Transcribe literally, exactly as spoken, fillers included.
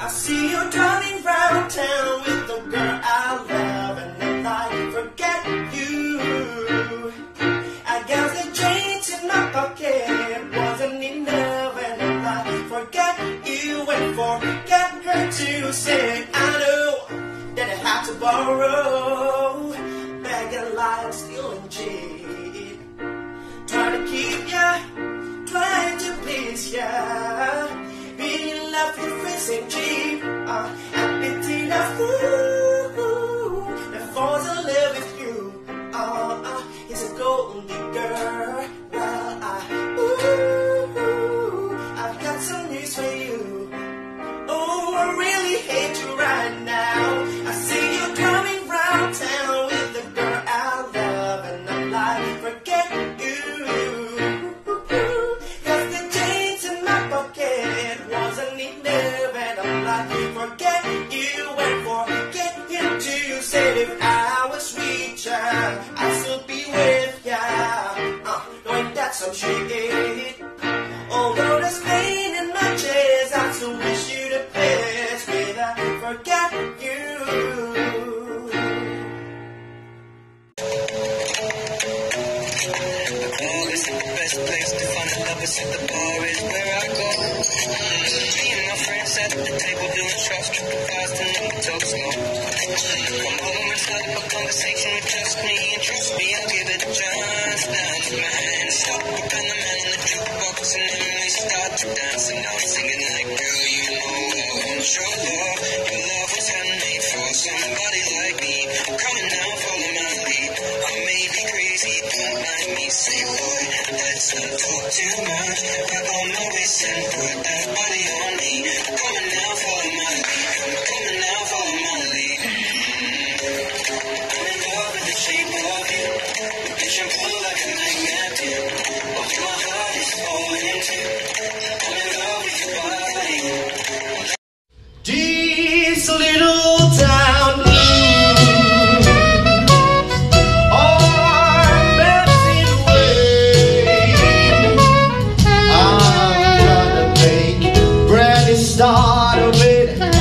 I see you driving round town with the girl I love, and I forget you. I guess the change in my pocket wasn't enough, and I forget you and forget her to say I know that I have to borrow, beg and lie, steal and cheat, try to keep ya, trying to please ya. Being in love with facing cheap, uh, I pity the fool that falls in love with you. Uh, uh, he's a gold digger. Well, I, ooh, I've got some news for you. Oh, I really hate you right now. I see you coming round town with the girl I love, and I'm like, forget you. Cause the chains in my pocket wasn't enough, and I'm like, forget you and forget him too. Said if I was richer, I'd still be with ya. Uh, knowing that's some shit. Although there's pain in my chest, I still wish you the best. But I forget you. The club is the best place to find the lovers, at the bar is where I go. Me and my friends at the table doing shots, tripping fast and then we talk slow. Come home and start up a conversation with just me, and trust me, I'll give it a chance. Now take my hand, stop, put on the man on the jukebox, and then we start to dance. And I'm singing like, girl, you know I want your love. Your love was handmade for somebody like me. Come on now, follow my lead. I may be crazy, don't mind me, say boy, let's not talk too much. Grab on my waist and put that body on me. Come on now, follow my lead. Come on now, follow my lead. I'm in love with the shape of you. We push and pull like a magnet. Watch my heart is falling too. I'm in love with your body. This little town blues are melting away. I'm gonna make a brand new start of it.